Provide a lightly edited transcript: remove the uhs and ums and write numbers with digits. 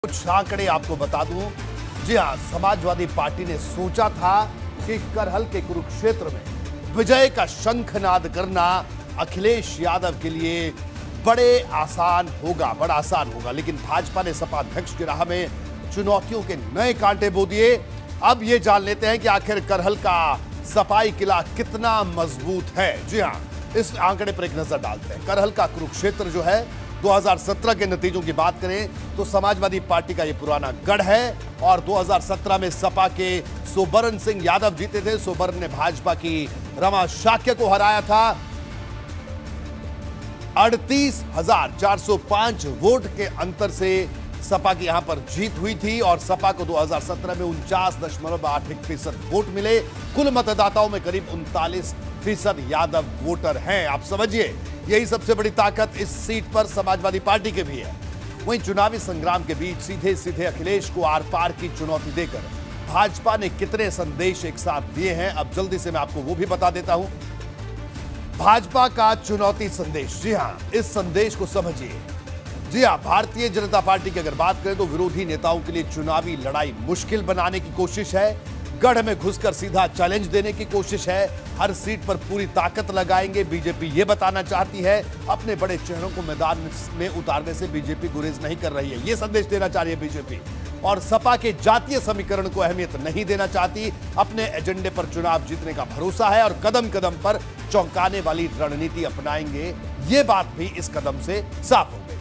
कुछ आंकड़े आपको बता दूं। जी हां, समाजवादी पार्टी ने सोचा था कि करहल के कुरुक्षेत्र में विजय का शंखनाद करना अखिलेश यादव के लिए बड़ा आसान होगा, लेकिन भाजपा ने सपा अध्यक्ष की राह में चुनौतियों के नए कांटे बो दिए। अब ये जान लेते हैं कि आखिर करहल का सपाई किला कितना मजबूत है। जी हां, इस आंकड़े पर एक नजर डालते हैं। करहल का कुरुक्षेत्र जो है 2017 के नतीजों की बात करें तो समाजवादी पार्टी का यह पुराना गढ़ है और 2017 में सपा के सोबरन सिंह यादव जीते थे। सोबरन ने भाजपा की रमा शाक्य को हराया था। 38,405 वोट के अंतर से सपा की यहां पर जीत हुई थी और सपा को 2017 में 49.81% वोट मिले। कुल मतदाताओं में करीब 39% यादव वोटर हैं। आप समझिए, यही सबसे बड़ी ताकत इस सीट पर समाजवादी पार्टी के भी है। वहीं चुनावी संग्राम के बीच सीधे सीधे अखिलेश को आर पार की चुनौती देकर भाजपा ने कितने संदेश एक साथ दिए हैं, अब जल्दी से मैं आपको वो भी बता देता हूं। भाजपा का चुनौती संदेश, जी हां, इस संदेश को समझिए। जी हां, भारतीय जनता पार्टी की अगर बात करें तो विरोधी नेताओं के लिए चुनावी लड़ाई मुश्किल बनाने की कोशिश है। गढ़ में घुसकर सीधा चैलेंज देने की कोशिश है। हर सीट पर पूरी ताकत लगाएंगे। बीजेपी ये बताना चाहती है अपने बड़े चेहरों को मैदान में उतारने से बीजेपी गुरेज नहीं कर रही है, ये संदेश देना चाह रही है बीजेपी। और सपा के जातीय समीकरण को अहमियत नहीं देना चाहती। अपने एजेंडे पर चुनाव जीतने का भरोसा है और कदम कदम पर चौंकाने वाली रणनीति अपनाएंगे। ये बात भी इस कदम से साफ हो गई।